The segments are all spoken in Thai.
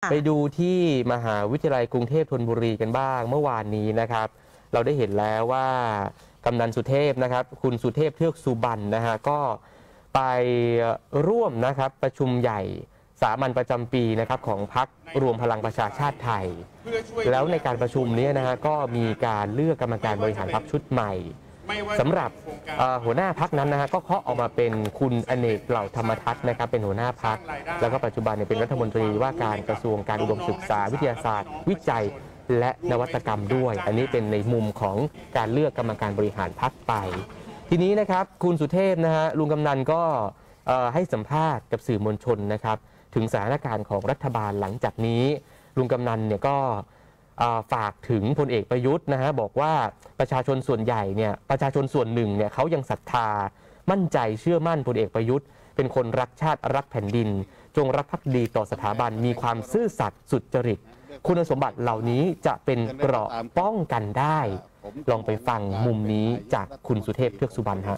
ไปดูที่มหาวิทยาลัยกรุงเทพธนบุรีกันบ้างเมื่อวานนี้นะครับเราได้เห็นแล้วว่ากำนันสุเทพนะครับคุณสุเทพเทือกสุบรรณนะฮะก็ไปร่วมนะครับประชุมใหญ่สามัญประจำปีนะครับของพรรครวมพลังประชาชาติไทยแล้วในการประชุมนี้นะฮะก็มีการเลือกกรรมการบริหารพรรคชุดใหม่สำหรับหัวหน้าพรรคนั้นนะฮะก็เคาะออกมาเป็นคุณอเนกเหล่าธรรมทัศน์นะครับเป็นหัวหน้าพรรคแล้วก็ปัจจุบันเป็นรัฐมนตรีว่าการกระทรวงการอุดมศึกษาวิทยาศาสตร์วิจัยและนวัตกรรมด้วยอันนี้เป็นในมุมของการเลือกกรรมการบริหารพรรคไปทีนี้นะครับคุณสุเทพนะฮะลุงกำนันก็ให้สัมภาษณ์กับสื่อมวลชนนะครับถึงสถานการณ์ของรัฐบาลหลังจากนี้ลุงกำนันเนี่ยก็ฝากถึงพลเอกประยุทธ์นะฮะบอกว่าประชาชนส่วนใหญ่เนี่ยประชาชนส่วนหนึ่งเนี่ยเขายังศรัทธามั่นใจเชื่อมั่นพลเอกประยุทธ์เป็นคนรักชาติรักแผ่นดินจงรักภักดีต่อสถาบันมีความซื่อสัตย์สุจริตคุณสมบัติเหล่านี้จะเป็นเกราะป้องกันได้ลองไปฟังมุมนี้จากคุณสุเทพเทือกสุบรรณฮะ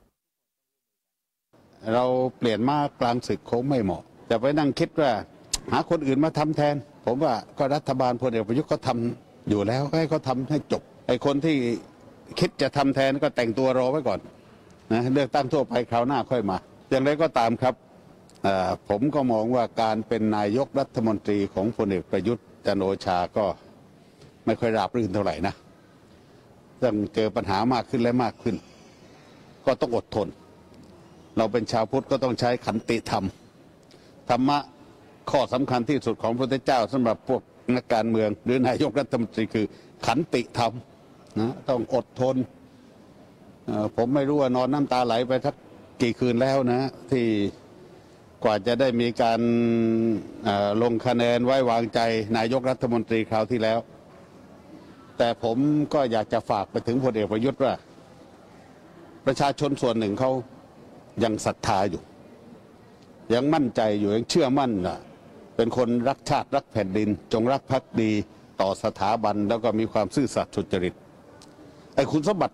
เราเปลี่ยนมากลางศึกคงไม่เหมาะจะไปนั่งคิดว่าหาคนอื่นมาทำแทนผมว่าก็รัฐบาลพลเอกประยุทธ์เขาทำอยู่แล้วให้เขาทำให้จบไอ้คนที่คิดจะทำแทนก็แต่งตัวรอไว้ก่อนนะเลือกตั้งทั่วไปคราวหน้าค่อยมาอย่างไรก็ตามครับผมก็มองว่าการเป็นนายกรัฐมนตรีของพลเอกประยุทธ์จันทร์โอชาก็ไม่ค่อยราบรื่นเท่าไหร่นะต้องเจอปัญหามากขึ้นและมากขึ้นก็ต้องอดทนเราเป็นชาวพุทธก็ต้องใช้ขันติธรรมธรรมะข้อสำคัญที่สุดของพระพุทธเจ้าสำหรับพวกนักการเมืองหรือนายกรัฐมนตรีคือขันติธรรมนะต้องอดทนผมไม่รู้ว่านอนน้ำตาไหลไปสักกี่คืนแล้วนะที่กว่าจะได้มีการลงคะแนนไว้วางใจนายกรัฐมนตรีคราวที่แล้วแต่ผมก็อยากจะฝากไปถึงพลเอกประยุทธ์ว่าประชาชนส่วนหนึ่งเขายังศรัทธาอยู่ยังมั่นใจอยู่ยังเชื่อมั่นเป็นคนรักชาติรักแผ่นดินจงรักภักดีต่อสถาบันแล้วก็มีความซื่อสัตย์สุจริตไอ้คุณสมบัติ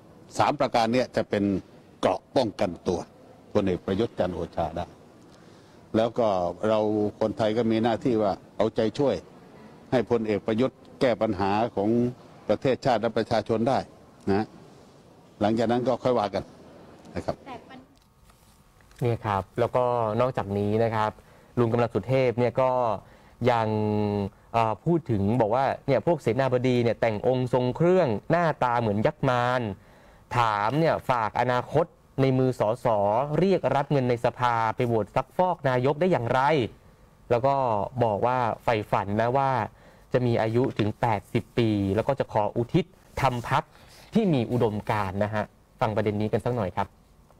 3ประการนี้จะเป็นเกราะป้องกันตัวพลเอกประยุทธ์จันทร์โอชาได้แล้วก็เราคนไทยก็มีหน้าที่ว่าเอาใจช่วยให้พลเอกประยุทธ์แก้ปัญหาของประเทศชาติและประชาชนได้นะหลังจากนั้นก็ค่อยว่ากันนะครับนี่ครับแล้วก็นอกจากนี้นะครับลุงกำนันสุเทพเนี่ยก็ยังพูดถึงบอกว่าเนี่ยพวกเสนาบดีเนี่ยแต่งองค์ทรงเครื่องหน้าตาเหมือนยักษ์มารถามเนี่ยฝากอนาคตในมือสสเรียกรับเงินในสภาไปโหวตซักฟอกนายกได้อย่างไรแล้วก็บอกว่าใฝ่ฝันนะว่าจะมีอายุถึง80ปีแล้วก็จะขออุทิศทำพรรคที่มีอุดมการณ์นะฮะฟังประเด็นนี้กันสักหน่อยครับ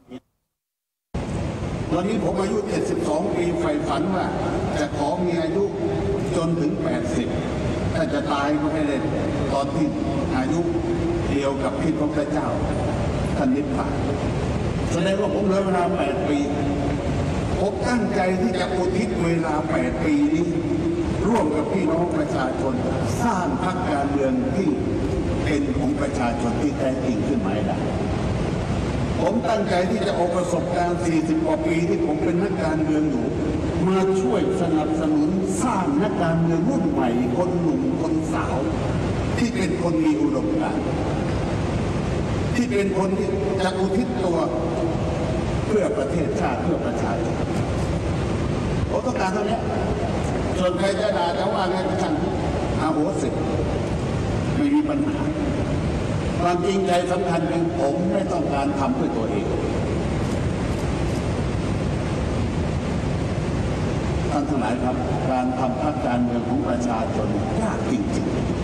วันนี้ผมอายุ72ปีใฝ่ฝันว่าจะขอมีอายุจนถึง80ถ้าจะตายก็ไม่ได้ตอนที่อายุเดียวกับที่พระพุทธเจ้าท่านนิพพานแสดงว่าผมเหลือเวลา8ปีผมตั้งใจที่จะอุทิศเวลา8ปีนี้ร่วมกับพี่น้องประชาชนสร้างพรรคการเมืองที่เป็นของประชาชนที่แท้จริงขึ้นมาได้ผมตั้งใจที่จะเอาประสบการณ์40 กว่าปีที่ผมเป็นนักการเมืองอยู่มาช่วยสนับสนุนสร้างนักการเมืองรุ่นใหม่คนหนุ่มคนสาวที่เป็นคนมีอุดมการณ์ที่เป็นคนที่จะอุทิศตัวเพื่อประเทศชาติเพื่อประชาชนผมต้องการเท่านี้ส่วนใครจะด่าจะว่าไงก็ช่างอาโหสิไม่มีปัญหาความจริงใจสำคัญคือผมไม่ต้องการทำเพื่อตัวเองท่านทั้งหลายครับการทำพรรคการเมืองของประชาชนยากจริง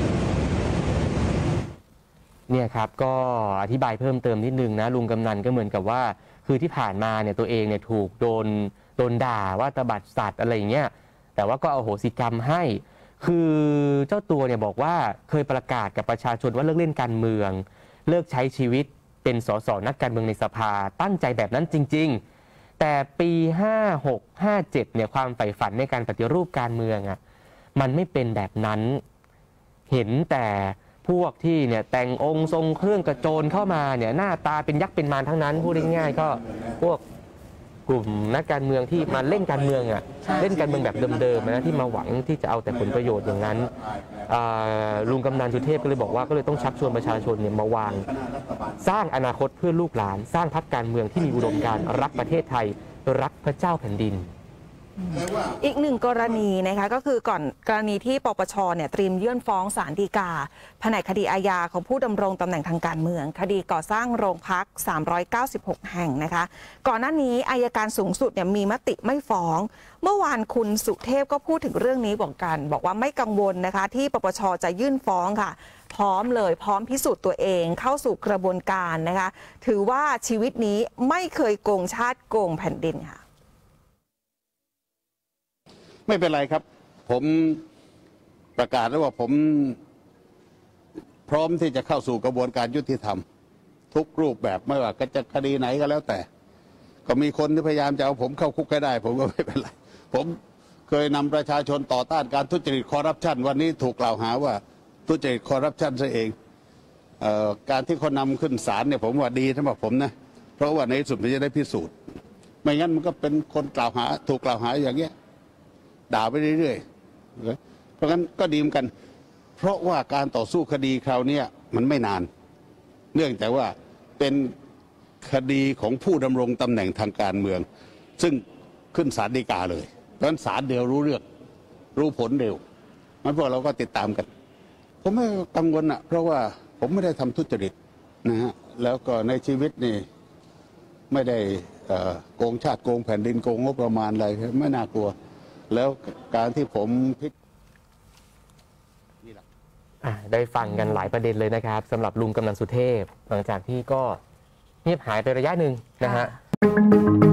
ๆเนี่ยครับก็อธิบายเพิ่มเติมนิดนึงนะลุงกำนันก็เหมือนกับว่าคือที่ผ่านมาเนี่ยตัวเองเนี่ยถูกโดนด่าว่าตบัดสัตว์อะไรอย่างเงี้ยแต่ว่าก็อโหสิกรรมให้คือเจ้าตัวเนี่ยบอกว่าเคยประกาศกับประชาชนว่าเลิกเล่นการเมืองเลิกใช้ชีวิตเป็นสสนักการเมืองในสภาตั้งใจแบบนั้นจริงๆแต่ปี56 57เนี่ยความใฝ่ฝันในการปฏิรูปการเมืองอ่ะมันไม่เป็นแบบนั้นเห็นแต่พวกที่เนี่ยแต่งองค์ทรงเครื่องกระโจนเข้ามาเนี่ยหน้าตาเป็นยักษ์เป็นมารทั้งนั้นพูดง่ายๆก็พวกกลุ่มนักการเมืองที่มาเล่นการเมืองเล่นการเมืองแบบเดิมๆนะที่มาหวังที่จะเอาแต่ผลประโยชน์อย่างนั้นลุงกำนันสุเทพก็เลยบอกว่าก็เลยต้องชักชวนประชาชนเนี่ยมาวางสร้างอนาคตเพื่อลูกหลานสร้างพรรคการเมืองที่มีอุดมการณ์รักประเทศไทยรักพระเจ้าแผ่นดินอีกหนึ่งกรณีนะคะก็คือก่อนกรณีที่ปปชเนี่ยเตรียมยื่นฟ้องศาลฎีกาแผนกคดีอาญาของผู้ดำรงตำแหน่งทางการเมืองคดีก่อสร้างโรงพัก396แห่งนะคะก่อนหน้านี้อัยการสูงสุดเนี่ยมีมติไม่ฟ้องเมื่อวานคุณสุเทพก็พูดถึงเรื่องนี้บอกว่าไม่กังวลนะคะที่ปปชจะยื่นฟ้องค่ะพร้อมเลยพร้อมพิสูจน์ตัวเองเข้าสู่กระบวนการนะคะถือว่าชีวิตนี้ไม่เคยโกงชาติโกงแผ่นดินค่ะไม่เป็นไรครับผมประกาศแล้วว่าผมพร้อมที่จะเข้าสู่กระบวนการยุติธรรมทุกรูปแบบไม่ว่าจะคดีไหนก็แล้วแต่ก็มีคนที่พยายามจะเอาผมเข้าคุกให้ได้ผมก็ไม่เป็นไรผมเคยนำประชาชนต่อต้านการทุจริตคอร์รัปชันวันนี้ถูกกล่าวหาว่าทุจริตคอร์รัปชันซะเองการที่เขานำขึ้นศาลเนี่ยผมว่าดีสำหรับผมนะเพราะว่าในที่สุดมันจะได้พิสูจน์ไม่งั้นมันก็เป็นคนกล่าวหาถูกกล่าวหาอย่างเงี้ยด่าไปเรื่อยๆเพราะงั้นก็ดีเหมือนกันเพราะว่าการต่อสู้คดีคราวนี้มันไม่นานเนื่องจากว่าเป็นคดีของผู้ดำรงตำแหน่งทางการเมืองซึ่งขึ้นศาลฎีกาเลยเพราะฉะนั้นศาลเดียวรู้เรื่องรู้ผลเร็วงั้นพวกเราก็ติดตามกันผมไม่กังวลเพราะว่าผมไม่ได้ทำทุจริตนะฮะแล้วก็ในชีวิตนี่ไม่ได้โกงชาติโกงแผ่นดินโกงงบประมาณอะไรไม่น่ากลัวแล้วการที่ผมได้ฟังกันหลายประเด็นเลยนะครับสำหรับลุงกำนันสุเทพหลังจากที่ก็เงียบหายไประยะหนึ่งนะฮะ